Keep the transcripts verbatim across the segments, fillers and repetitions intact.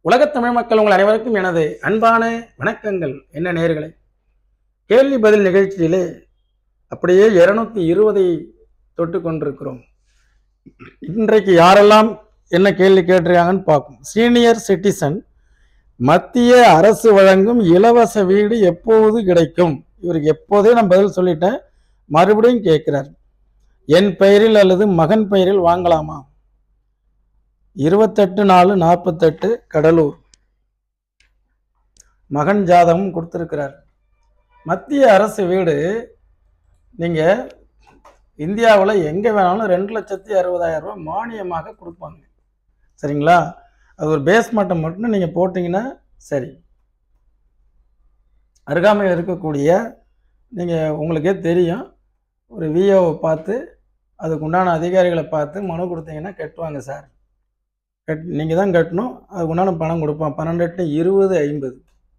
உலகத் தமிழ் மக்கள் உங்கள் அனைவருக்கும் எனது அன்பான வணக்கங்கள். என்ன நேயர்களே, கேள்வி பதில் நிகழ்ச்சியிலே அப்படியே இருநூத்தி இருபதை தொட்டு கொண்டிருக்கிறோம். இன்றைக்கு யாரெல்லாம் என்ன கேள்வி கேட்டிருக்காங்கன்னு பார்ப்போம். சீனியர் சிட்டிசன், மத்திய அரசு வழங்கும் இலவச வீடு எப்போது கிடைக்கும்? இவருக்கு எப்போதே நான் பதில் சொல்லிட்டேன், மறுபடியும் கேட்கிறார். என் பெயரில் அல்லது மகன் பெயரில் வாங்கலாமா? இருபத்தெட்டு நாலு நாற்பத்தெட்டு கடலூர். மகன் ஜாதகம் கொடுத்துருக்கிறார். மத்திய அரசு வீடு நீங்கள் இந்தியாவில் எங்கே வேணாலும் ரெண்டு லட்சத்தி அறுபதாயிரம் ரூபாய் மானியமாக கொடுப்பாங்க. சரிங்களா? அது ஒரு பேஸ்மெண்ட்டை மட்டும் நீங்கள் போட்டிங்கன்னா சரி. அருகாமையில் இருக்கக்கூடிய நீங்கள் உங்களுக்கே தெரியும், ஒரு விஓவை பார்த்து அதுக்கு உண்டான அதிகாரிகளை பார்த்து மனு கொடுத்தீங்கன்னா கட்டுவாங்க சார். கட் நீங்கள் தான் கட்டணும், அதுக்கு உண்டான பணம் கொடுப்பான். பன்னெண்டு எட்டு இருபது ஐம்பது.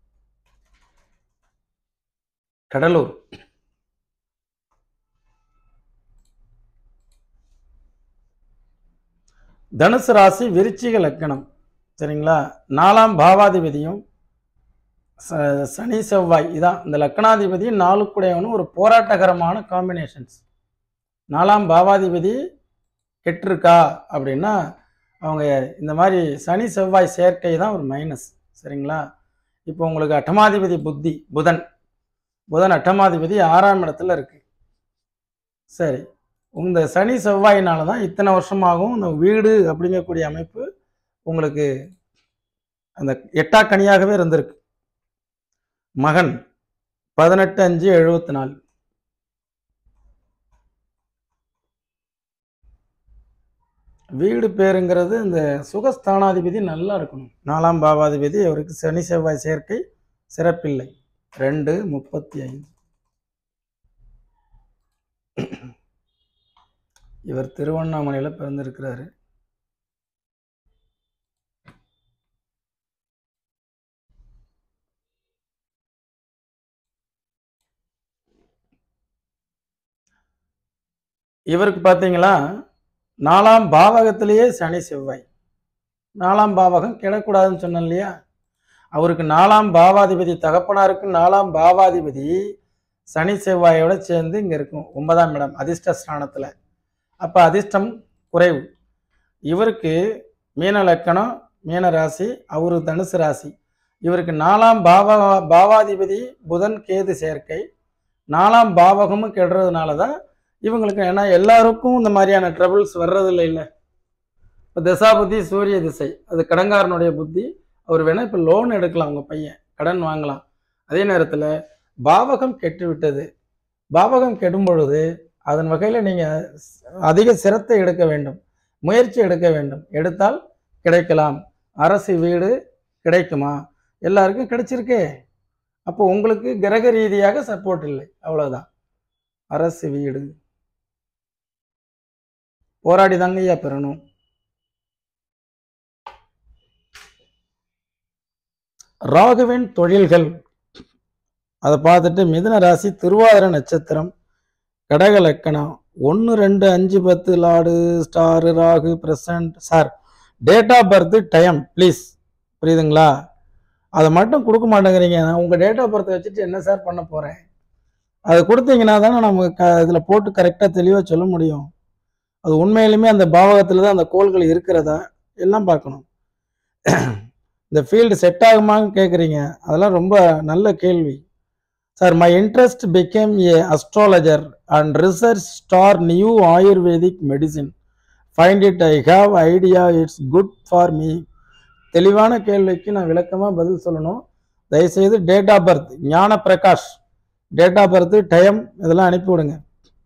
கடலூர். தனுசு ராசி, விருச்சிக லக்கணம். சரிங்களா? நாலாம் பாவாதிபதியும் சனி செவ்வாய் இதான் இந்த லக்கணாதிபதியும் நாலுக்குடையவனும் ஒரு போராட்டகரமான காம்பினேஷன்ஸ். நாலாம் பாவாதிபதி கெட்டிருக்கா அப்படின்னா அவங்க இந்த மாதிரி சனி செவ்வாய் சேர்க்கை தான் ஒரு மைனஸ். சரிங்களா? இப்போ உங்களுக்கு அட்டமாதிபதி புத்தி புதன் புதன் அட்டமாதிபதி ஆறாம் இடத்துல இருக்கு. சரி, இந்த சனி செவ்வாயினால தான் இத்தனை வருஷமாகவும் இந்த வீடு அப்படிங்கக்கூடிய அமைப்பு உங்களுக்கு அந்த எட்டாக்கனியாகவே இருந்திருக்கு. மகன் பதினெட்டு அஞ்சு எழுபத்தி நாலு. வீடு பேருங்கிறது இந்த சுகஸ்தானாதிபதி நல்லா இருக்கணும். நாலாம் பாவாதிபதி அவருக்கு சனி செவ்வாய் சேர்க்கை சிறப்பில்லை. ரெண்டு முப்பத்தி ஐந்து. இவர் திருவண்ணாமலையில் பிறந்திருக்கிறாரு. இவருக்கு பார்த்தீங்களா, நாலாம் பாவகத்திலேயே சனி செவ்வாய். நாலாம் பாவகம் கிடக்கூடாதுன்னு சொன்னேன் இல்லையா? அவருக்கு நாலாம் பாவாதிபதி தகப்பனாருக்கு நாலாம் பாவாதிபதி சனி செவ்வாயோட சேர்ந்து இங்கே இருக்கும், ஒன்பதாம் இடம் அதிர்ஷ்ட ஸ்தானத்தில். அப்போ அதிர்ஷ்டம் குறைவு. இவருக்கு மீன லக்கணம், மீன ராசி, அவரு தனுசு ராசி. இவருக்கு நாலாம் பாவ பாவாதிபதி புதன் கேது சேர்க்கை. நாலாம் பாவகமும் கெடுறதுனால தான் இவங்களுக்கு, ஏன்னா எல்லாருக்கும் இந்த மாதிரியான ட்ரபிள்ஸ் வர்றதில்லை இல்லை. இப்போ தசாபுத்தி சூரிய திசை, அது கடங்காரனுடைய புத்தி. அவர் வேணால் இப்போ லோன் எடுக்கலாம், உங்கள் பையன் கடன் வாங்கலாம். அதே நேரத்தில் பாவகம் கெட்டு விட்டது. பாவகம் கெடும் பொழுது அதன் வகையில் நீங்கள் அதிக சிரத்தை எடுக்க வேண்டும், முயற்சி எடுக்க வேண்டும். எடுத்தால் கிடைக்கலாம். அரசு வீடு கிடைக்குமா? எல்லாருக்கும் கிடைச்சிருக்கே. அப்போ உங்களுக்கு கிரக ரீதியாக சப்போர்ட் இல்லை, அவ்வளோதான். அரசு வீடு போராடி தாங்க ஐயா பெறணும். ராகுவின் தொழில்கள் அதை பார்த்துட்டு மிதுன ராசி, திருவாதிரை நட்சத்திரம், கடக லக்கணம், ஒன்று ரெண்டு அஞ்சு பத்து lord star Rahu present. Sir, date of birth time please, புரியுதுங்களா? அதை மட்டும் கொடுக்க மாட்டேங்கிறீங்க. நான் உங்கள் டேட் ஆஃப் பர்த் வச்சுட்டு என்ன சார் பண்ண போகிறேன்? அதை கொடுத்தீங்கன்னா தானே நம்ம க இதில் போட்டு கரெக்டாக தெளிவாக சொல்ல முடியும். அது உண்மையிலுமே அந்த பாவகத்தில் தான் அந்த கோள்கள் இருக்கிறதா எல்லாம் பார்க்கணும். இந்த ஃபீல்டு செட் ஆகுமான்னு கேட்குறீங்க, அதெல்லாம் ரொம்ப நல்ல கேள்வி. Sir, my interest became a astrologer and research star new ayurvedic medicine. Find it I have idea it's good for me. தெளிவான கேள்விக்கு நான் விளக்கமாக பதில் சொல்லணும். தயவுசெய்து date of birth, Gnana Prakash, date of birth time இதெல்லாம் அனுப்பிவிடுங்க.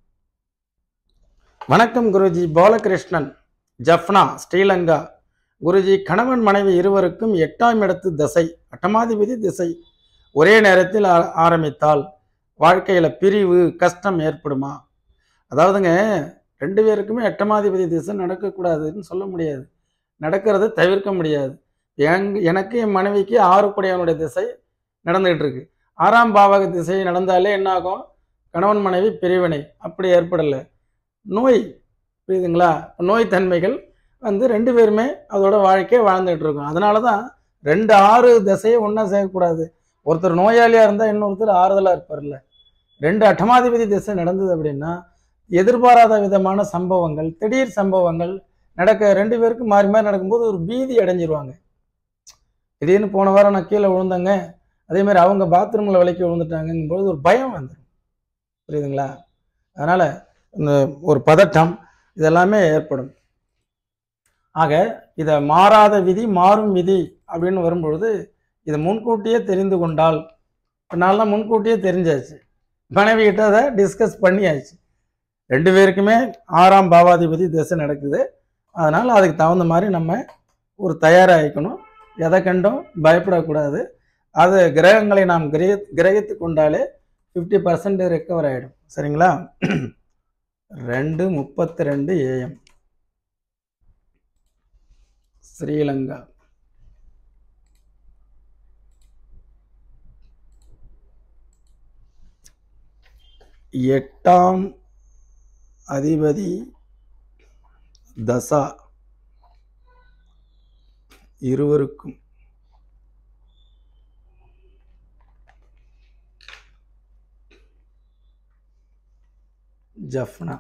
வணக்கம் குருஜி. பாலகிருஷ்ணன், ஜஃப்னா, ஸ்ரீலங்கா. குருஜி, கணவன் மனைவி இருவருக்கும் எட்டாம் இடத்து திசை, அட்டமாதிபதி திசை ஒரே நேரத்தில் ஆரம்பித்தால் வாழ்க்கையில் பிரிவு கஷ்டம் ஏற்படுமா? அதாவதுங்க, ரெண்டு பேருக்குமே எட்டமாதிபதி திசை நடக்கக்கூடாதுன்னு சொல்ல முடியாது, நடக்கிறத தவிர்க்க முடியாது. எங் எனக்கு என் மனைவிக்கு ஆறு குடையவனுடைய திசை நடந்துகிட்டு இருக்கு. ஆறாம் பாவக திசை நடந்தாலே என்ன ஆகும்? கணவன் மனைவி பிரிவினை அப்படி ஏற்படலை. நோய், புரியுதுங்களா? நோய் தன்மைகள் வந்து ரெண்டு பேருமே அதோட வாழ்க்கையை வாழ்ந்துகிட்டு இருக்கோம். அதனால தான் ரெண்டு ஆறு திசையை ஒன்றா சேர்க்கக்கூடாது. ஒருத்தர் நோயாளியாக இருந்தால் இன்னொருத்தர் ஆறுதலாக இருப்பார்ல. ரெண்டு அட்டமாதிபதி திசை நடந்தது அப்படின்னா எதிர்பாராத விதமான சம்பவங்கள், திடீர் சம்பவங்கள் நடக்க ரெண்டு பேருக்கும் மாறி மாறி நடக்கும்போது ஒரு பீதி அடைஞ்சிருவாங்க. திடீர்னு போன வாரம் நான் கீழே விழுந்தாங்க, அதே மாதிரி அவங்க பாத்ரூமில் விலைக்கு விழுந்துட்டாங்கும்போது ஒரு பயம் வந்துடும். புரியுதுங்களா? அதனால் இந்த ஒரு பதட்டம் இதெல்லாமே ஏற்படும். ஆக இதை மாறாத விதி மாறும் விதி அப்படின்னு வரும்பொழுது இதை முன்கூட்டியே தெரிந்து கொண்டால், நான்லாம் முன்கூட்டியே தெரிஞ்சாச்சு, மனைவி கிட்ட அதை டிஸ்கஸ் பண்ணியாச்சு. ரெண்டு பேருக்குமே ஆறாம் பாவாதிபதி திசை நடக்குது. அதனால் அதுக்கு தகுந்த மாதிரி நம்ம ஒரு தயாராகிக்கணும். எதை கண்டும் பயப்படக்கூடாது. அது கிரகங்களை நாம் கிரக கிரகித்து கொண்டாலே ஃபிஃப்டி பர்சன்ட் ரெக்கவர் ஆகிடும். சரிங்களா? ரெண்டு முப்பத்தி ரெண்டு ஏஎம் ஸ்ரீலங்கா. எட்டாம் அதிபதி தசா இருவருக்கும் ஜஃப்னா.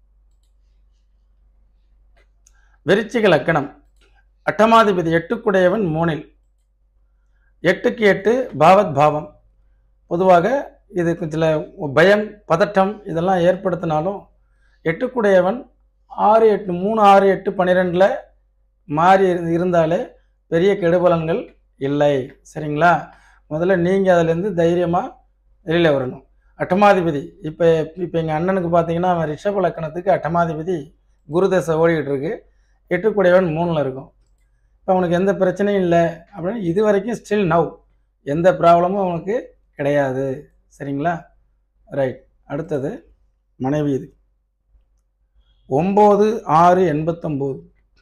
விருச்சிக லக்கணம். அட்டமாதிபதி எட்டுக்குடையவன் மூணில். எட்டுக்கு எட்டு பாவத் பாவம். பொதுவாக இதுக்கு சில பயம் பதட்டம் இதெல்லாம் ஏற்படுத்தினாலும் எட்டுக்குடையவன் ஆறு எட்டு மூணு ஆறு எட்டு பன்னிரெண்டில் மாறி இருந்தாலே பெரிய கெடுபலன்கள் இல்லை. சரிங்களா? முதல்ல நீங்கள் அதிலேருந்து தைரியமாக வெளியில் வரணும். அட்டமாதிபதி இப்போ இப்போ எங்கள் அண்ணனுக்கு பார்த்தீங்கன்னா அவன் ரிஷப லக்கணத்துக்கு அட்டமாதிபதி குருதசை ஓடிக்கிட்டு இருக்கு. எட்டுக்குடையவன் மூணில் இருக்கும். இப்போ அவனுக்கு எந்த பிரச்சனையும் இல்லை அப்படின்னு இது வரைக்கும் ஸ்டில் நவ் எந்த ப்ராப்ளமும் அவனுக்கு கிடையாது. சரிங்களா? ரைட். அடுத்தது மனைவி. இது ஒம்பது ஆறு எண்பத்தொம்போது.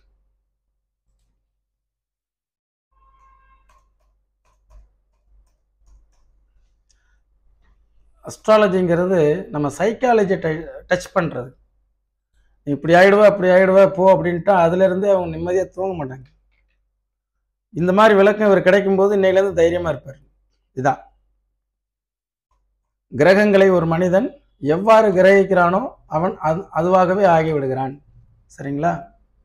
அஸ்ட்ராலஜிங்கிறது நம்ம சைக்காலஜி டச் பண்ணுறது. இப்படி ஆகிடுவா அப்படி ஆகிடுவா போ அப்படின்ட்டா அதுலேருந்து அவங்க நிம்மதியாக தூங்க மாட்டாங்க. இந்த மாதிரி விளக்கம் இவர் கிடைக்கும்போது இன்னையிலேருந்து தைரியமாக இருப்பார். இதுதான் கிரகங்களை ஒரு மனிதன் எவ்வாறு கிரகிக்கிறானோ அவன் அது அதுவாகவே ஆகிவிடுகிறான். சரிங்களா?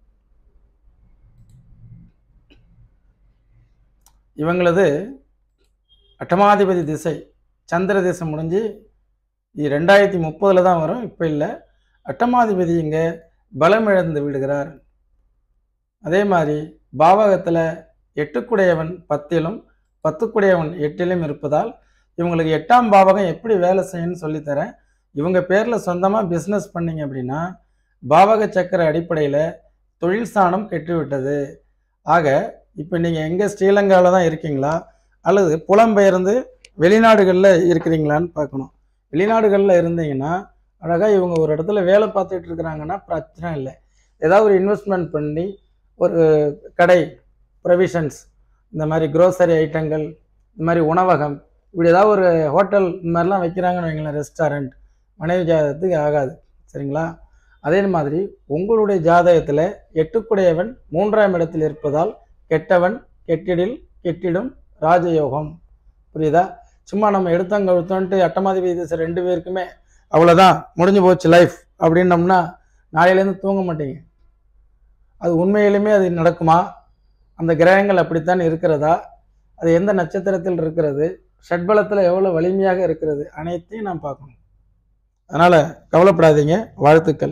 இவங்களது அட்டமாதிபதி திசை சந்திர திசை முடிஞ்சு இது ரெண்டாயிரத்தி முப்பதுல தான் வரும். இப்போ இல்லை. அட்டமாதிபதி இங்கே பலம் இழந்து விடுகிறார். அதே மாதிரி பாவகத்தில் எட்டுக்குடையவன் பத்திலும் பத்துக்குடையவன் எட்டிலும் இருப்பதால் இவங்களுக்கு எட்டாம் பாவகம் எப்படி வேலை செய்யணும்னு சொல்லித்தரேன். இவங்க பேரில் சொந்தமாக பிஸ்னஸ் பண்ணிங்க அப்படின்னா பாவக சக்கர அடிப்படையில் தொழில் ஸ்தானம் கெட்டுவிட்டது. ஆக இப்போ நீங்கள் எங்கே ஸ்ரீலங்காவில் தான் இருக்கீங்களா அல்லது புலம்பெயர்ந்து வெளிநாடுகளில் இருக்கிறீங்களான்னு பார்க்கணும். வெளிநாடுகளில் இருந்தீங்கன்னா அழகாக இவங்க ஒரு இடத்துல வேலை பார்த்துட்டு இருக்கிறாங்கன்னா பிரச்சனை இல்லை. ஏதாவது ஒரு இன்வெஸ்ட்மெண்ட் பண்ணி ஒரு கடை ப்ரொவிஷன்ஸ் இந்த மாதிரி க்ரோசரி ஐட்டங்கள் இந்த மாதிரி உணவகம் இப்படி ஏதாவது ஒரு ஹோட்டல் இந்த மாதிரிலாம் வைக்கிறாங்கன்னு வைங்களேன், ரெஸ்டாரண்ட், மனைவி ஜாதகத்துக்கு ஆகாது. சரிங்களா? அதே மாதிரி உங்களுடைய ஜாதகத்தில் எட்டுக்குடையவன் மூன்றாம் இடத்தில் இருப்பதால் கெட்டவன் கெட்டிடில் கெட்டிடும் ராஜயோகம். புரியுதா? சும்மா நம்ம எடுத்தங்க எடுத்தோன்ட்டு அட்டமாதிபதி திசை ரெண்டு பேருக்குமே அவ்வளோதான் முடிஞ்சு போச்சு லைஃப் அப்படின்னோம்னா நாளையிலேருந்து தூங்க மாட்டீங்க. அது உண்மையிலுமே அது நடக்குமா? அந்த கிரகங்கள் அப்படித்தான் இருக்கிறதா? அது எந்த நட்சத்திரத்தில் இருக்கிறது? ஷட்பலத்தில் எவ்வளோ வலிமையாக இருக்கிறது? அனைத்தையும் நான் பார்க்கணும். அதனால் கவலைப்படாதீங்க. வாழ்த்துக்கள்.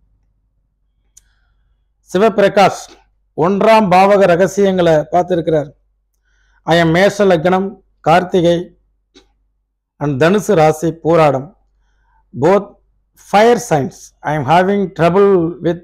சிவபிரகாஷ் ஒன்றாம் பாவக ரகசியங்களை பார்த்துருக்கிறார். ஐயம் மேஷ லக்னம் கார்த்திகை அண்ட் தனுசு ராசி போராடம். Both fire signs. I am having trouble with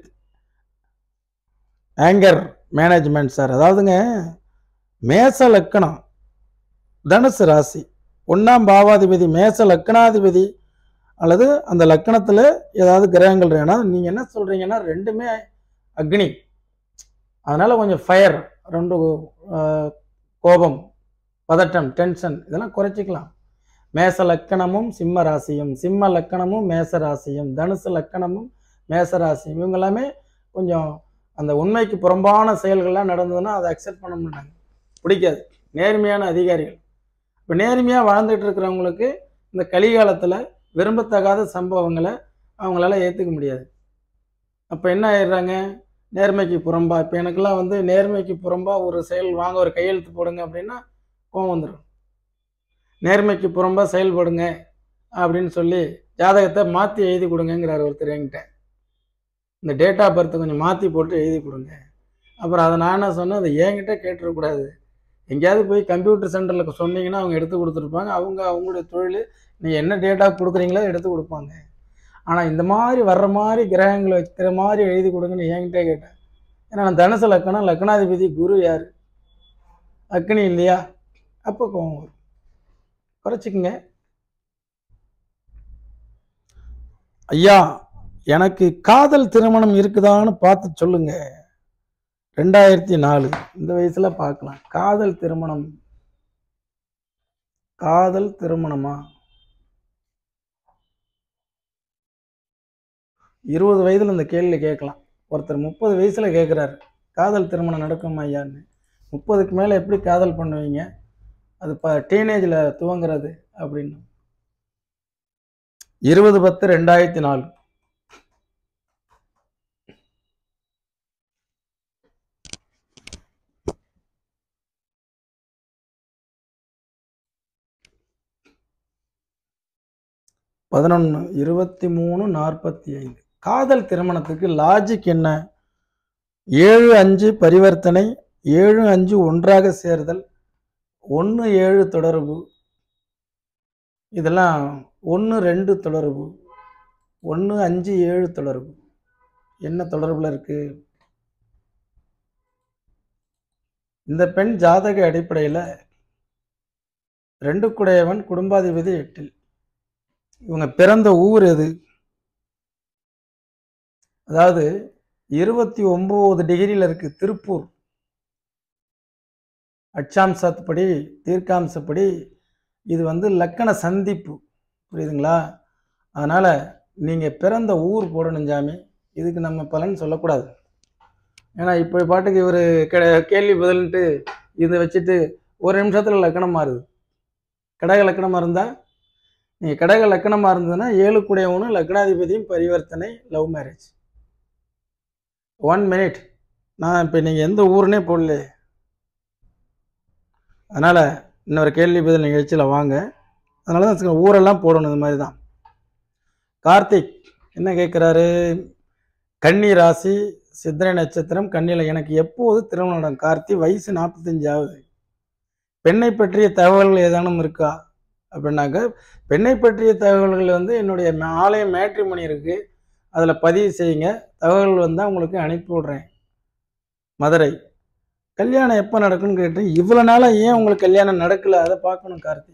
anger management sir. அதாவதுங்க மேச லக்கணம் தனுசு ராசி ஒன்றாம் பாவாதிபதி மேச லக்கணாதிபதி அல்லது அந்த லக்கணத்தில் ஏதாவது கிரகங்கள் இருக்குன்னா நீங்கள் என்ன சொல்கிறீங்கன்னா ரெண்டுமே அக்னி. அதனால் கொஞ்சம் ஃபயர், ரெண்டு கோபம், பதட்டம், டென்ஷன் இதெல்லாம் குறைச்சிக்கலாம். மேச லக்கணமும் சிம்ம ராசியும், சிம்ம லக்கணமும் மேச ராசியும், தனுசு லக்கணமும் மேச ராசியும் இவங்க எல்லாமே கொஞ்சம் அந்த உண்மைக்கு புறம்பான செயல்கள்லாம் நடந்ததுன்னா அதை அக்செப்ட் பண்ண மாட்டாங்க. பிடிக்காது. நேர்மையான அதிகாரிகள். இப்போ நேர்மையாக வாழ்ந்துட்டு இருக்கிறவங்களுக்கு இந்த கலிகாலத்தில் விரும்பத்தகாத சம்பவங்களை அவங்களால ஏற்றுக்க முடியாது. அப்போ என்ன ஆயிடுறாங்க, நேர்மைக்கு புறம்பா. இப்போ எனக்கெல்லாம் வந்து நேர்மைக்கு புறம்பா ஒரு செயல் வாங்க ஒரு கையெழுத்து போடுங்க அப்படின்னா கோவம் வந்துடும். நேர்மைக்கு புறம்பா செயல்படுங்க அப்படின்னு சொல்லி ஜாதகத்தை மாற்றி எழுதி கொடுங்கங்கிறார் ஒருத்தர் என்கிட்ட. இந்த டேட் ஆஃப் பர்த்தை கொஞ்சம் மாற்றி போட்டு எழுதி கொடுங்க. அப்புறம் அதை நான் என்ன சொன்னேன், அதை என்கிட்ட கேட்டுறக்கூடாது. எங்கேயாவது போய் கம்ப்யூட்டர் சென்டரில் சொன்னீங்கன்னா அவங்க எடுத்து கொடுத்துருப்பாங்க. அவங்க அவங்களுடைய தொழில் நீங்கள் என்ன டேட் ஆஃப் கொடுக்குறீங்களோ எடுத்து கொடுப்பாங்க. ஆனால் இந்த மாதிரி வர்ற மாதிரி கிரகங்களை வைக்கிற மாதிரி எழுதி கொடுங்கன்னு என்கிட்ட கேட்டேன். ஏன்னா நான் தனுசு லக்கணம், லக்னாதிபதி குரு யார், அக்னி இல்லையா? அப்போ கோவம் வரும். குறைச்சிக்குங்க. ஐயா எனக்கு காதல் திருமணம் இருக்குதான்னு பார்த்து சொல்லுங்க. ரெண்டாயிரத்தி நாலு இந்த வயசுல பார்க்கலாம். காதல் திருமணம், காதல் திருமணமா? இருபது வயதுல இந்த கேள்வி கேட்கலாம். ஒருத்தர் முப்பது வயசுல கேட்குறாரு காதல் திருமணம் நடக்குமா ஐயான்னு. முப்பதுக்கு மேலே எப்படி காதல் பண்ணுவீங்க, அது இப்போ டீனேஜில் துவங்குறது அப்படின்னு. இருபது பத்து ரெண்டாயிரத்தி நாலு பதினொன்று இருபத்தி மூணு நாற்பத்தி ஐந்து. காதல் திருமணத்துக்கு லாஜிக் என்ன? ஏழு அஞ்சு பரிவர்த்தனை, ஏழு அஞ்சு ஒன்றாக சேர்தல், ஒன்று ஏழு தொடர்பு, இதெல்லாம் ஒன்று ரெண்டு தொடர்பு, ஒன்று அஞ்சு ஏழு தொடர்பு. என்ன தொடர்பில் இருக்கு? இந்த பெண் ஜாதக அடிப்படையில் ரெண்டு குடையவன், குடும்பாதிபதி எட்டில். இவங்க பிறந்த ஊர் எது? அதாவது இருபத்தி ஒன்பது டிகிரியில் இருக்கு திருப்பூர். அச்சாம்சப்படி தீர்க்காம்சப்படி இது வந்து லக்கண சந்திப்பு, புரியுதுங்களா? அதனால் நீங்கள் பிறந்த ஊர் போடணும் சாமி. இதுக்கு நம்ம பலன் சொல்லக்கூடாது. ஏன்னா இப்போ பாட்டுக்கு இவர் கேள்வி பதில்ன்ட்டு இதை வச்சுட்டு ஒரு நிமிஷத்தில் லக்கணம் மாறுது. கடக லக்கணமாக இருந்தால், நீங்கள் கடக லக்கணமாக இருந்ததுன்னா ஏழு கூடையவனும் லக்னாதிபதியும் பரிவர்த்தனை, லவ் மேரேஜ். One minute. நான் இப்போ நீங்கள் எந்த ஊருன்னே போடல. அதனால் இன்னொரு கேள்வி பதில் நிகழ்ச்சியில் வாங்க. அதனால தான் ஊரெல்லாம் போடணும். இது மாதிரி தான். கார்த்திக் என்ன கேட்குறாரு? கன்னி ராசி, சித்திரை நட்சத்திரம், கன்னியில் எனக்கு எப்போது திருமணம் நடக்கும்? கார்த்தி வயசு நாற்பத்தஞ்சு ஆகுது. பெண்ணை பற்றிய தகவல்கள் ஏதானும் இருக்கா அப்படின்னாக்க, பெண்ணை பற்றிய தகவல்கள் வந்து என்னுடைய ஆலயம் மேட்ரிமோனி இருக்குது, அதில் பதிவு செய்யுங்க. தகவல்கள் வந்தால் உங்களுக்கு அனுப்பி விட்றேன். மதுரை. கல்யாணம் எப்போ நடக்கும்னு கேட்டேன். இவ்வளோ நாளாக ஏன் உங்களுக்கு கல்யாணம் நடக்கல, அதை பார்க்கணும் கார்த்தி.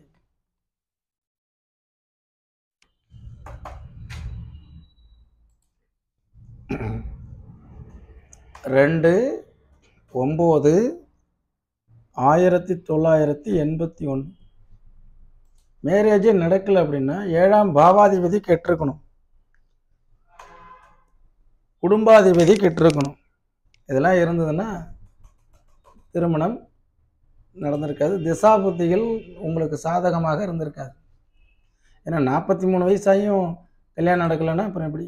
ரெண்டு ஒம்பது ஆயிரத்தி தொள்ளாயிரத்தி எண்பத்தி ஒன்று மேரேஜே நடக்கலை அப்படின்னா ஏழாம் பாவாதிபதி கெட்டிருக்கணும், குடும்பாதிபதி கெட்டிருக்கணும். இதெல்லாம் இருந்ததுன்னா திருமணம் நடந்திருக்காது. திசாபுத்திகள் உங்களுக்கு சாதகமாக இருந்திருக்காது. ஏன்னா நாற்பத்தி மூணு வயசாயும் கல்யாணம் நடக்கலைன்னா அப்புறம் எப்படி?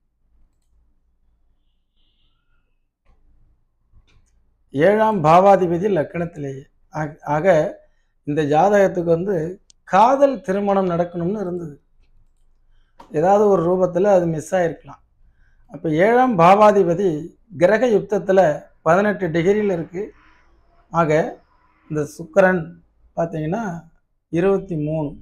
ஏழாம் பாவாதிபதி லக்கணத்திலேயே. ஆக இந்த ஜாதகத்துக்கு வந்து காதல் திருமணம் நடக்கணும்னு இருந்தது. ஏதாவது ஒரு ரூபத்தில் அது மிஸ் ஆகிருக்கலாம். அப்போ ஏழாம் பாவாதிபதி கிரக யுத்தத்தில் பதினெட்டு டிகிரியில் இருக்குது. ஆக இந்த சுக்கிரன் பார்த்தீங்கன்னா இருபத்தி மூணு.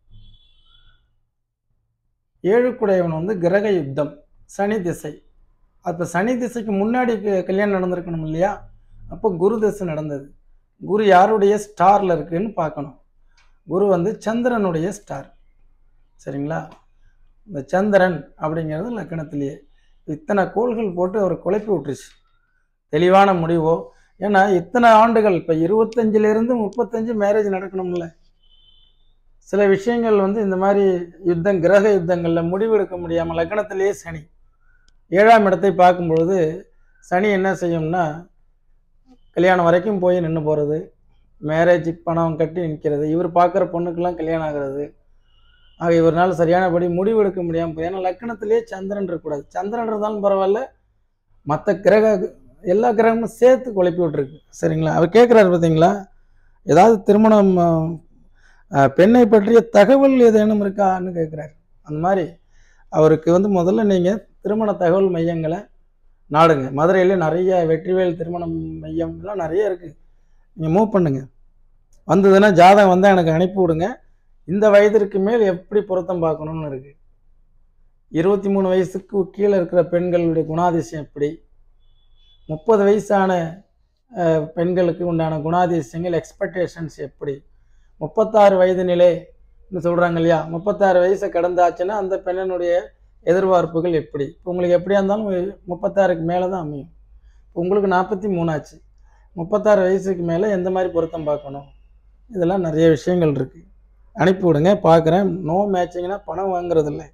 ஏழுக்குடையவன் வந்து கிரக யுத்தம், சனி திசை. அப்போ சனி திசைக்கு முன்னாடி கல்யாணம் நடந்திருக்கணும் இல்லையா? அப்போ குரு திசை நடந்தது. குரு யாருடைய ஸ்டாரில் இருக்குன்னு பார்க்கணும். குரு வந்து சந்திரனுடைய ஸ்டார், சரிங்களா? இந்த சந்திரன் அப்படிங்கிறது லக்கணத்திலேயே. இத்தனை கோள்கள் போட்டு அவர் குழப்பி விட்டுருச்சு. தெளிவான முடிவோ? ஏன்னா இத்தனை ஆண்டுகள், இப்போ இருபத்தஞ்சிலிருந்து முப்பத்தஞ்சு மேரேஜ் நடக்கணும்ல. சில விஷயங்கள் வந்து இந்த மாதிரி யுத்தம், கிரக யுத்தங்களில் முடிவெடுக்க முடியாமல் லக்கணத்திலேயே சனி. ஏழாம் இடத்தை பார்க்கும்பொழுது சனி என்ன செய்யும்னா கல்யாணம் வரைக்கும் போய் நின்று போகிறது, மேரேஜுக்கு பணம் கட்டி நிற்கிறது, இவர் பார்க்குற பொண்ணுக்கெல்லாம் கல்யாணம் ஆகிறது. ஆக இவரால் சரியானபடி முடிவு எடுக்க முடியாமல் போய், ஏன்னா லக்கணத்திலேயே சந்திரன் இருக்கக்கூடாது. சந்திரன் இருந்தாலும் பரவாயில்ல, மற்ற கிரக எல்லா கிரகமும் சேர்த்து குழப்பி விட்டுருக்கு. சரிங்களா? அவர் கேட்குறாரு பார்த்தீங்களா, ஏதாவது திருமணம் பெண்ணை பற்றிய தகவல் ஏதேனும் இருக்கான்னு கேட்குறாரு. அந்த மாதிரி அவருக்கு வந்து முதல்ல நீங்கள் திருமண தகவல் மையங்களை நாடுங்க. மதுரையில் நிறைய வெற்றிவேல் திருமணம் மையம்லாம் நிறைய இருக்குது. நீங்கள் மூவ் பண்ணுங்க. வந்ததுன்னா ஜாதகம் வந்தால் எனக்கு அனுப்பி விடுங்க. இந்த வயதிற்கு மேல் எப்படி பொருத்தம் பார்க்கணும்னு இருக்குது. இருபத்தி மூணு வயசுக்கு கீழே இருக்கிற பெண்களுடைய குணாதிசயம் எப்படி, முப்பது வயசான பெண்களுக்கு உண்டான குணாதிசயங்கள் எக்ஸ்பெக்டேஷன்ஸ் எப்படி, முப்பத்தாறு வயது நிலைன்னு சொல்கிறாங்க இல்லையா, முப்பத்தாறு வயசை கடந்தாச்சுன்னா அந்த பெண்ணினுடைய எதிர்பார்ப்புகள் எப்படி. இப்போ உங்களுக்கு எப்படியா இருந்தாலும் முப்பத்தாறுக்கு மேலே தான் அமையும். இப்போ உங்களுக்கு நாற்பத்தி மூணாச்சு, முப்பத்தாறு வயசுக்கு மேலே எந்த மாதிரி பொருத்தம் பார்க்கணும், இதெல்லாம் நிறைய விஷயங்கள் இருக்குது. அனுப்பி விடுங்க, பார்க்குறேன். நோ மேட்சிங்னா பணம் வாங்குறது இல்லை.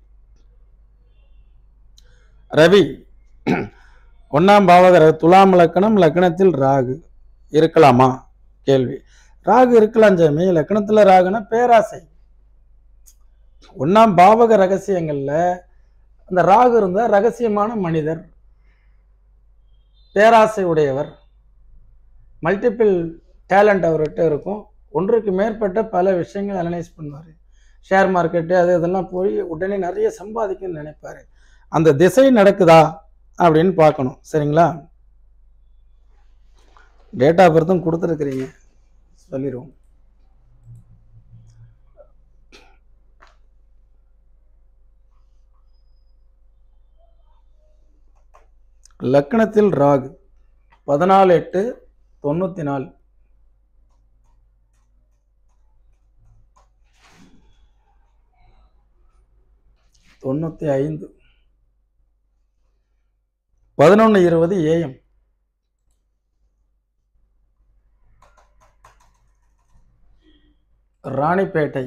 ரவி ஒன்றாம் பாவகர துலாம் லக்கணம், லக்கணத்தில் ராகு இருக்கலாமா கேள்வி. ராகு இருக்கலாம் சாமி. லக்கணத்தில் ராகுனா பேராசை. ஒன்றாம் பாவக ரகசியங்களில் அந்த ராகு இருந்தால் ரகசியமான மனிதர், பேராசை உடையவர், மல்டிபிள் டேலண்ட் அவர்கிட்ட இருக்கும். ஒன்றுக்கு மேற்பட்ட பல விஷயங்கள் அனலைஸ் பண்ணுவார். ஷேர் மார்க்கெட்டு அது இதெல்லாம் போய் உடனே நிறைய சம்பாதிக்கணும்னு நினைப்பார். அந்த திசை நடக்குதா அப்படின்னு பார்க்கணும். சரிங்களா? டேட் ஆஃப் பர்த்தும் கொடுத்துருக்குறீங்க, சொல்லிடுவோம். லக்கணத்தில் ராகு பதினாலு எட்டு தொண்ணூற்றி நாலு. தொண்ணூற்றி ஐந்து பதினொன்று இருபது ஏஎம். ராணிப்பேட்டை.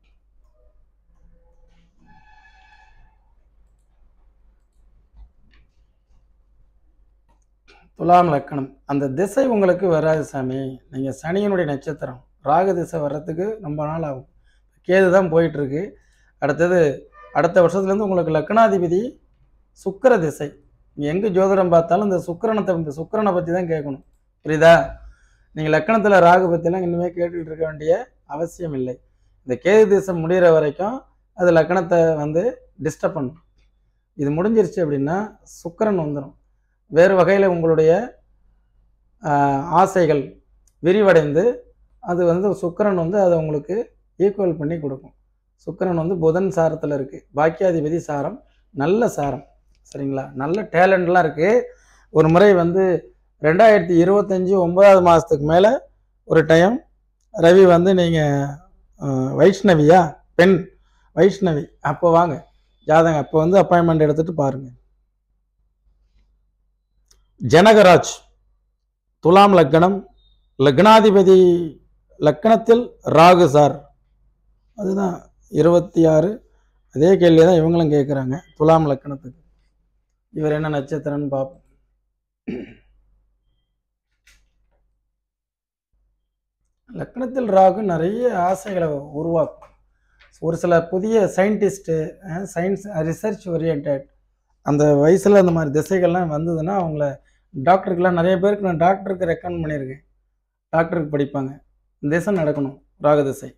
துலாம் லக்கணம். அந்த திசை உங்களுக்கு வராது சாமி. நீங்கள் சனியினுடைய நட்சத்திரம், ராகு திசை வர்றதுக்கு ரொம்ப நாள் ஆகும். கேது தான் போயிட்டுருக்கு. அடுத்தது அடுத்த வருஷத்துலேருந்து உங்களுக்கு லக்னாதிபதி சுக்கிர திசை. நீங்கள் எங்கே ஜோதிடம் பார்த்தாலும் இந்த சுக்கிரனத்தை இந்த சுக்கிரனை பற்றி தான் கேட்கணும். புரியுதா? நீங்கள் லக்கணத்தில் ராகு பற்றிலாம் இனிமேல் கேட்டுக்கிட்டு இருக்க வேண்டிய அவசியம் இல்லை. இந்த கேது திசை முடிகிற வரைக்கும் அது லக்கணத்தை வந்து டிஸ்டர்ப் பண்ணும். இது முடிஞ்சிருச்சு அப்படின்னா சுக்கிரன் வந்துடும். வேறு வகையில் உங்களுடைய ஆசைகள் விரிவடைந்து அது வந்து சுக்கிரன் வந்து அதை உங்களுக்கு ஈக்குவல் பண்ணி கொடுக்கும். சுக்கிரன் வந்து புதன் சாரத்தில் இருக்குது. பாக்கியாதிபதி சாரம், நல்ல சாரம். சரிங்களா? நல்ல டேலண்ட்லாம் இருக்குது. ஒரு முறை வந்து ரெண்டாயிரத்தி இருபத்தஞ்சி ஒன்பதாவது மாதத்துக்கு மேலே ஒரு டைம் ரவி வந்து நீங்கள் வைஷ்ணவியா, பெண் வைஷ்ணவி, அப்போ வாங்க ஜாதகம், அப்போ வந்து அப்பாயின்மெண்ட் எடுத்துகிட்டு பாருங்கள். ஜனகராஜ் துலாம் லக்கணம், லக்னாதிபதி லக்கணத்தில் ராகு சார். அதுதான் இருபத்தி ஆறு. அதே கேள்வி தான் இவங்களும் கேட்குறாங்க. துலாம் லக்கணத்துக்கு இவர் என்ன நட்சத்திரம்னு பார்ப்போம். லக்கணத்தில் ராகு நிறைய ஆசைகளை உருவாக்கும். ஒரு சில புதிய சயின்டிஸ்ட்டு, சயின்ஸ் ரிசர்ச் ஓரியன்ட் அந்த வயசில் அந்த மாதிரி திசைகள்லாம் வந்ததுன்னா அவங்கள டாக்டருக்கெல்லாம் நிறைய பேருக்கு நான் டாக்டருக்கு ரெக்கமெண்ட் பண்ணியிருக்கேன். டாக்டருக்கு படிப்பாங்க. திசை நடக்கணும், ராகு திசை.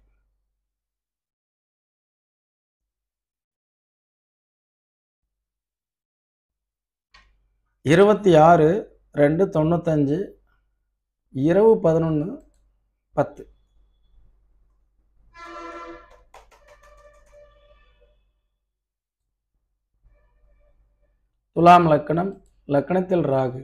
இருபத்தி ஆறு ரெண்டு தொண்ணூத்தஞ்சு இரவு பதினொன்று பத்து. துலாம் லக்கணம், லக்கணத்தில் ராகு.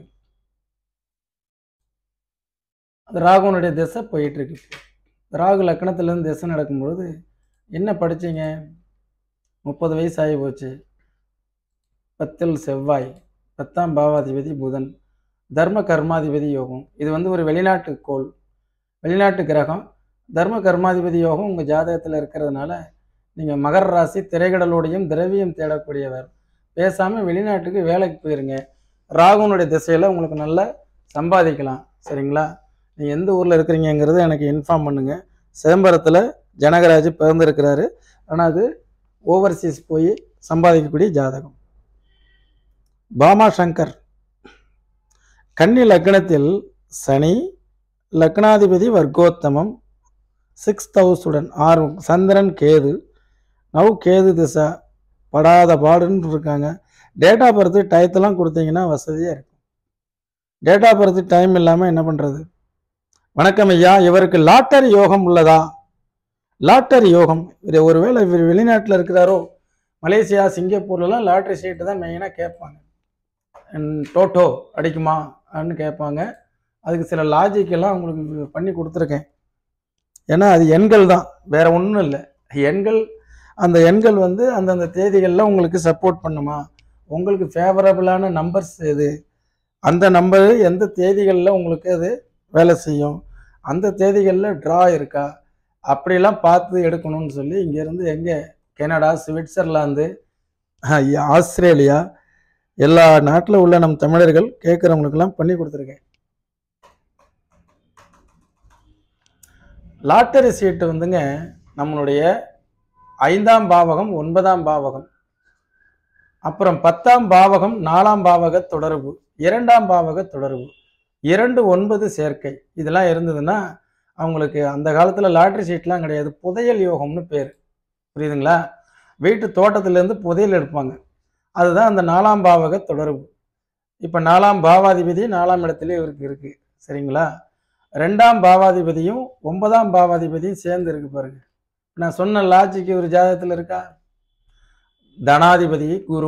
அந்த ராகுனுடைய திசை போயிட்டு இருக்கு. ராகு லக்கணத்திலேருந்து திசை நடக்கும்பொழுது என்ன படித்தீங்க? முப்பது வயசு ஆகி போச்சு. பத்தில் செவ்வாய், பத்தாம் பாவாதிபதி புதன், தர்ம கர்மாதிபதி யோகம். இது வந்து ஒரு வெளிநாட்டு கோள், வெளிநாட்டு கிரகம். தர்ம கர்மாதிபதி யோகம் உங்கள் ஜாதகத்தில் இருக்கிறதுனால நீங்கள் மகர ராசி, திரைக்கடலோடையும் திரவியம் தேடக்கூடியவர். பேசாமல் வெளிநாட்டுக்கு வேலைக்கு போயிருங்க. ராகுனுடைய திசையில் உங்களுக்கு நல்லா சம்பாதிக்கலாம். சரிங்களா? நீங்கள் எந்த ஊரில் இருக்கிறீங்கிறத எனக்கு இன்ஃபார்ம் பண்ணுங்கள். சிதம்பரத்தில் ஜனகராஜ் பிறந்திருக்கிறாரு. ஆனால் அது ஓவர்சீஸ் போய் சம்பாதிக்கக்கூடிய ஜாதகம். பாமா சங்கர் கன்னி லக்னத்தில் சனி, லக்னாதிபதி வர்க்கோத்தமம், சிக்ஸ்த் ஹவுஸுடன் ஆறு, சந்திரன் கேது, நவ் கேது திசா, படாத பாடுன்னு இருக்காங்க. டேட் ஆஃப் பர்த் டயத்தெல்லாம் கொடுத்தீங்கன்னா வசதியாக இருக்கும். டேட் ஆஃப் பர்த் டைம் இல்லாமல் என்ன பண்ணுறது? வணக்கம் ஐயா, இவருக்கு லாட்டரி யோகம் உள்ளதா? லாட்டரி யோகம் இது ஒருவேளை இவர் வெளிநாட்டில் இருக்கிறாரோ, மலேசியா சிங்கப்பூர்லலாம் லாட்டரி சீட்டு தான் மெயினாக கேட்பாங்க. டோட்டோ அடிக்குமா அப்படின்னு கேட்பாங்க. அதுக்கு சில லாஜிக்கெல்லாம் உங்களுக்கு பண்ணி கொடுத்துருக்கேன். ஏன்னா அது எண்கள் தான், வேற ஒன்றும் இல்லை. எண்கள், அந்த எண்கள் வந்து அந்தந்த தேதிகளில் உங்களுக்கு சப்போர்ட் பண்ணுமா, உங்களுக்கு ஃபேவரபிளான நம்பர்ஸ் எது, அந்த நம்பரு எந்த தேதிகளில் உங்களுக்கு அது வேலை செய்யும், அந்த தேதிகளில் ட்ரா இருக்கா, அப்படிலாம் பார்த்து எடுக்கணும்னு சொல்லி இங்கேருந்து எங்கே கனடா, சுவிட்சர்லாந்து, ஆஸ்திரேலியா எல்லா நாட்டில் உள்ள நம் தமிழர்கள் கேட்குறவங்களுக்கெல்லாம் பண்ணி கொடுத்துருக்கேன். லாட்டரி சீட்டு வந்துங்க நம்மளுடைய ஐந்தாம் பாவகம், ஒன்பதாம் பாவகம், அப்புறம் பத்தாம் பாவகம், நாலாம் பாவக தொடர்பு, இரண்டாம் பாவக தொடர்பு, இரண்டு ஒன்பது சேர்க்கை, இதெல்லாம் இருந்ததுன்னா அவங்களுக்கு அந்த காலத்தில் லாட்ரி சீட்லாம் கிடையாது, புதையல் யோகம்னு பேர். புரியுதுங்களா? வீட்டு தோட்டத்திலேருந்து புதையல் எடுப்பாங்க. அதுதான் அந்த நாலாம் பாவக தொடர்பு. இப்போ நாலாம் பாவாதிபதி நாலாம் இடத்துல இவருக்கு இருக்கு. சரிங்களா? ரெண்டாம் பாவாதிபதியும் ஒன்பதாம் பாவாதிபதியும் சேர்ந்து இருக்கு பாருங்க. நான் சொன்ன லாஜிக்கு ஒரு ஜாதகத்தில் இருக்கா? தனாதிபதி குரு,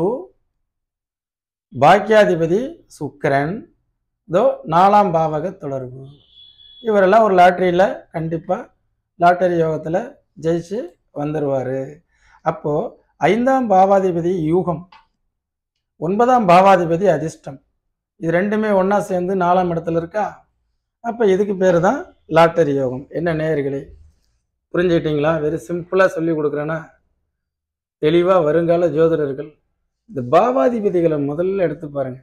பாக்கியாதிபதி சுக்கிரன், இதோ நாலாம் பாவக தொடர்பு. இவரெல்லாம் ஒரு லாட்டரியில் கண்டிப்பாக லாட்டரி யோகத்தில் ஜெயிச்சு வந்துடுவார். அப்போது ஐந்தாம் பாவாதிபதி யூகம், ஒன்பதாம் பாவாதிபதி அதிர்ஷ்டம், இது ரெண்டுமே ஒன்றா சேர்ந்து நாலாம் இடத்துல இருக்கா? அப்போ இதுக்கு பேர் தான் லாட்டரி யோகம். என்ன நேயர்களே, புரிஞ்சுக்கிட்டீங்களா? வெரி சிம்பிளாக சொல்லி கொடுக்குறேன்னா தெளிவாக வருங்கால ஜோதிடர்கள் இந்த பாவாதிபதிகளை முதல்ல எடுத்து பாருங்க.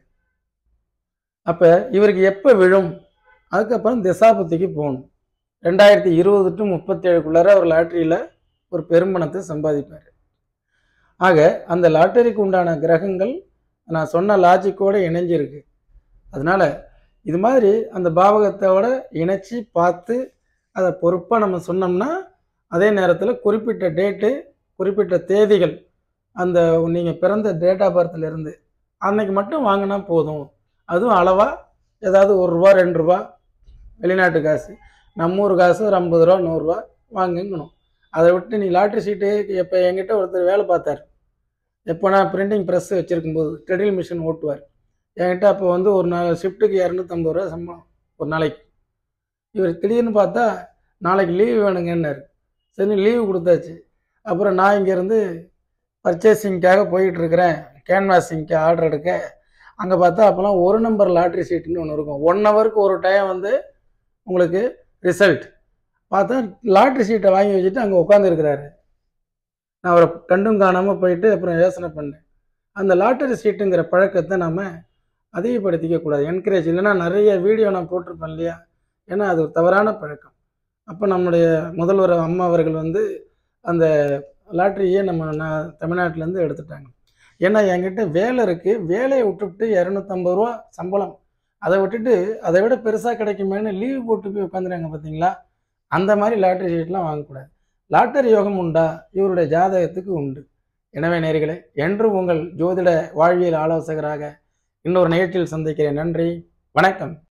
அப்போ இவருக்கு எப்போ விழும், அதுக்கப்புறம் திசாபுத்திக்கு போகணும். ரெண்டாயிரத்தி இருபது டு முப்பத்தி ஏழுக்குள்ளார ஒரு லாட்டரியில் ஒரு பெரும்பணத்தை சம்பாதிப்பார். ஆக அந்த லாட்டரிக்கு உண்டான கிரகங்கள் நான் சொன்ன லாஜிக்கோடு இணைஞ்சிருக்கு. அதனால் இது மாதிரி அந்த பாவகத்தோட இணைச்சி பார்த்து அதை பொறுப்பாக நம்ம சொன்னோம்னா, அதே நேரத்தில் குறிப்பிட்ட டேட்டு, குறிப்பிட்ட தேதிகள், அந்த நீங்கள் பிறந்த டேட் ஆஃப் பர்த்லேருந்து அன்னைக்கு மட்டும் வாங்கினா போதும். அதுவும் அளவாக ஏதாவது ஒரு ரூபா ரெண்டு ரூபா வெளிநாட்டு காசு, நம்ம ஊர் காசு ஒரு ஐம்பது ரூபா நூறுரூவா வாங்கிக்கணும். அதை விட்டு நீ லாட்ரி சீட்டு, எப்போ என்கிட்ட ஒருத்தர் வேலை பார்த்தார், எப்போ நான் பிரிண்டிங் ப்ரெஸ் வச்சுருக்கும்போது ட்ரெடில் மிஷின் ஓட்டுவார் என்கிட்ட. அப்போ வந்து ஒரு நாள் ஷிஃப்ட்டுக்கு இரநூத்தம்பது ரூபா சம்பளம் ஒரு நாளைக்கு. இவர் திடீர்னு பார்த்தா நாளைக்கு லீவு வேணுங்கன்னாரு. சரி லீவு கொடுத்தாச்சு. அப்புறம் நான் இங்கேருந்து பர்ச்சேசிங்க்காக போயிட்டுருக்கிறேன், கேன்வாசிங்க்கு ஆர்டர் எடுக்க. அங்கே பார்த்தா அப்போலாம் ஒரு நம்பர் லாட்ரி சீட்டுன்னு ஒன்று இருக்கும். ஒன் ஹவருக்கு ஒரு டைம் வந்து உங்களுக்கு ரிசல்ட் பார்த்தா லாட்ரி சீட்டை வாங்கி வச்சுட்டு அங்கே உட்காந்துருக்கிறாரு. நான் அவரை கண்டும் காணாமல் போயிட்டு அப்புறம் யோசனை பண்ணேன், அந்த லாட்டரி சீட்டுங்கிற பழக்கத்தை நம்ம அதிகப்படுத்திக்க கூடாது, என்கரேஜ். இல்லைன்னா நிறைய வீடியோ நான் போட்டிருப்பேன் இல்லையா? ஏன்னா அது ஒரு தவறான பழக்கம். அப்போ நம்முடைய முதல்வர் அம்மா அவர்கள் வந்து அந்த லாட்ரியே நம்ம நான் தமிழ்நாட்டிலேருந்து எடுத்துட்டாங்க. ஏன்னா என்கிட்ட வேலை இருக்குது, வேலையை விட்டுவிட்டு இரநூத்தம்பது ரூபா சம்பளம், அதை விட்டுட்டு அதை விட பெருசாக கிடைக்குமேனு லீவு போட்டு போய் உட்காந்துறாங்க பார்த்தீங்களா? அந்த மாதிரி லாட்டரி சீட்லாம் வாங்கக்கூடாது. லாட்டரி யோகம் உண்டா? இவருடைய ஜாதகத்துக்கு உண்டு. எனவே நேயர்களே, என்று உங்கள் ஜோதிட வாழ்வியல் ஆலோசகராக இன்னொரு நிகழ்ச்சியில் சந்திக்கிறேன். நன்றி, வணக்கம்.